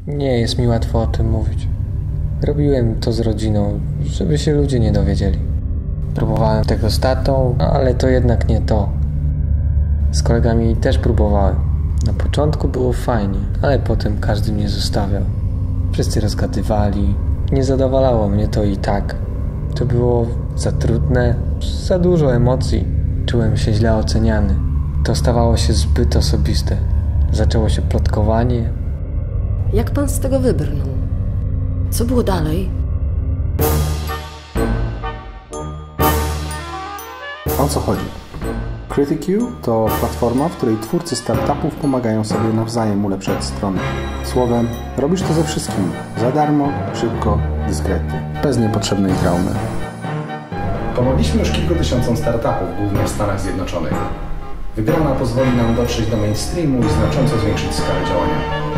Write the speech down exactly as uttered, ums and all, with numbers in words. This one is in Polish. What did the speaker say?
Nie jest mi łatwo o tym mówić. Robiłem to z rodziną, żeby się ludzie nie dowiedzieli. Próbowałem tego z tatą, ale to jednak nie to. Z kolegami też próbowałem. Na początku było fajnie, ale potem każdy mnie zostawiał. Wszyscy rozgadywali. Nie zadowalało mnie to i tak. To było za trudne, za dużo emocji. Czułem się źle oceniany. To stawało się zbyt osobiste. Zaczęło się plotkowanie. Jak pan z tego wybrnął? Co było dalej? O co chodzi? CritiQ to platforma, w której twórcy startupów pomagają sobie nawzajem ulepszać strony. Słowem, robisz to ze wszystkim. Za darmo, szybko, dyskretnie. Bez niepotrzebnej traumy. Pomogliśmy już kilku tysiącom startupów, głównie w Stanach Zjednoczonych. Wygrana pozwoli nam dotrzeć do mainstreamu i znacząco zwiększyć skalę działania.